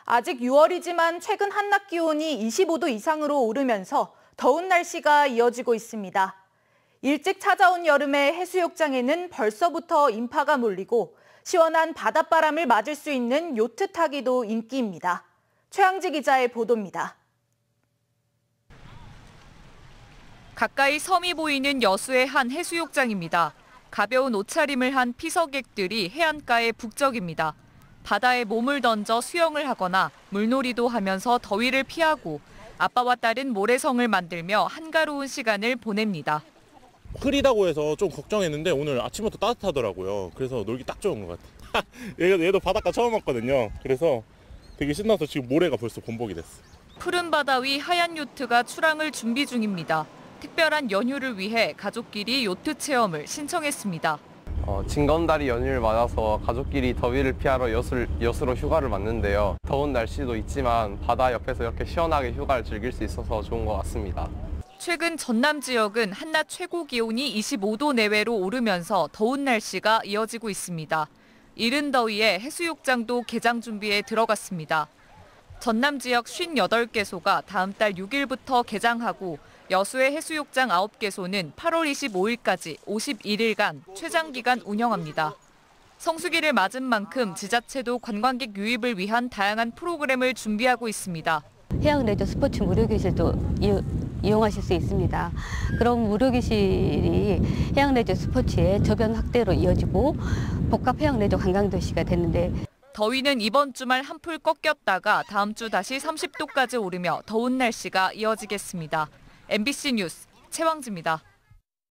아직 6월이지만 최근 한낮 기온이 25도 이상으로 오르면서 더운 날씨가 이어지고 있습니다. 일찍 찾아온 여름에 해수욕장에는 벌써부터 인파가 몰리고 시원한 바닷바람을 맞을 수 있는 요트 타기도 인기입니다. 최양지 기자의 보도입니다. 가까이 섬이 보이는 여수의 한 해수욕장입니다. 가벼운 옷차림을 한 피서객들이 해안가에 북적입니다. 바다에 몸을 던져 수영을 하거나 물놀이도 하면서 더위를 피하고 아빠와 딸은 모래성을 만들며 한가로운 시간을 보냅니다. 흐리다고 해서 좀 걱정했는데 오늘 아침부터 따뜻하더라고요. 그래서 놀기 딱 좋은 것 같아요. 얘도 바닷가 처음 왔거든요. 그래서 되게 신나서 지금 모래가 벌써 범벅이 됐어요. 푸른 바다 위 하얀 요트가 출항을 준비 중입니다. 특별한 연휴를 위해 가족끼리 요트 체험을 신청했습니다. 징검다리 연휴를 맞아서 가족끼리 더위를 피하러 여수로 휴가를 왔는데요. 더운 날씨도 있지만 바다 옆에서 이렇게 시원하게 휴가를 즐길 수 있어서 좋은 것 같습니다. 최근 전남 지역은 한낮 최고 기온이 25도 내외로 오르면서 더운 날씨가 이어지고 있습니다. 이른 더위에 해수욕장도 개장 준비에 들어갔습니다. 전남 지역 58개소가 다음 달 6일부터 개장하고 여수의 해수욕장 9개소는 8월 25일까지 51일간 최장기간 운영합니다. 성수기를 맞은 만큼 지자체도 관광객 유입을 위한 다양한 프로그램을 준비하고 있습니다. 해양레저 스포츠 무료교실도 이용하실 수 있습니다. 그럼 무료교실이 해양레저 스포츠의 저변 확대로 이어지고 복합 해양레저 관광도시가 됐는데 더위는 이번 주말 한풀 꺾였다가 다음 주 다시 30도까지 오르며 더운 날씨가 이어지겠습니다. MBC 뉴스 최왕지입니다.